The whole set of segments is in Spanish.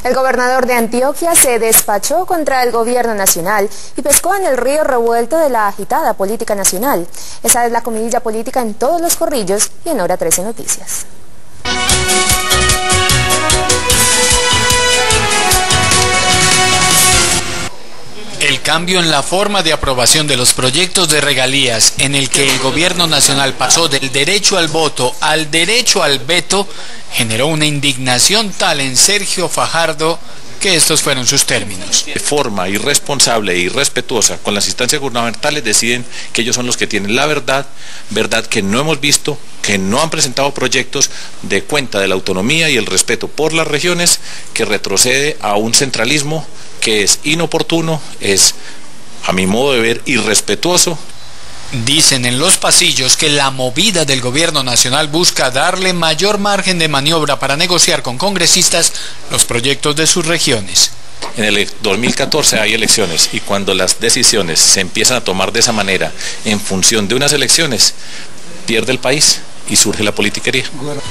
El gobernador de Antioquia se despachó contra el gobierno nacional y pescó en el río revuelto de la agitada política nacional. Esa es la comidilla política en todos los corrillos y en Hora 13 Noticias. El cambio en la forma de aprobación de los proyectos de regalías, en el que el gobierno nacional pasó del derecho al voto al derecho al veto, generó una indignación tal en Sergio Fajardo que estos fueron sus términos. De forma irresponsable e irrespetuosa con las instancias gubernamentales deciden que ellos son los que tienen la verdad que no hemos visto, que no han presentado proyectos de cuenta de la autonomía y el respeto por las regiones, que retrocede a un centralismo que es inoportuno, es, a mi modo de ver, irrespetuoso. Dicen en los pasillos que la movida del gobierno nacional busca darle mayor margen de maniobra para negociar con congresistas los proyectos de sus regiones. En el 2014 hay elecciones y cuando las decisiones se empiezan a tomar de esa manera en función de unas elecciones, pierde el país y surge la politiquería.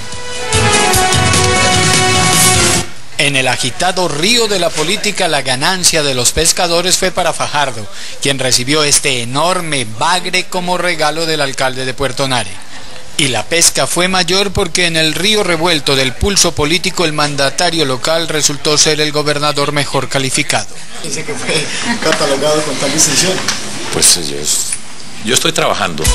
En el agitado río de la política, la ganancia de los pescadores fue para Fajardo, quien recibió este enorme bagre como regalo del alcalde de Puerto Nare. Y la pesca fue mayor porque en el río revuelto del pulso político el mandatario local resultó ser el gobernador mejor calificado. Dice que fue catalogado con tal distinción. Pues yo estoy trabajando.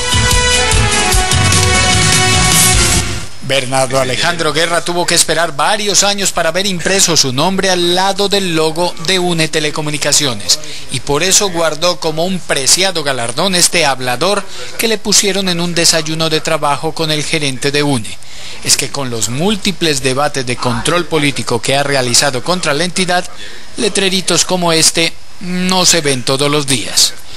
Bernardo Alejandro Guerra tuvo que esperar varios años para ver impreso su nombre al lado del logo de UNE Telecomunicaciones y por eso guardó como un preciado galardón este hablador que le pusieron en un desayuno de trabajo con el gerente de UNE. Es que con los múltiples debates de control político que ha realizado contra la entidad, letreritos como este no se ven todos los días.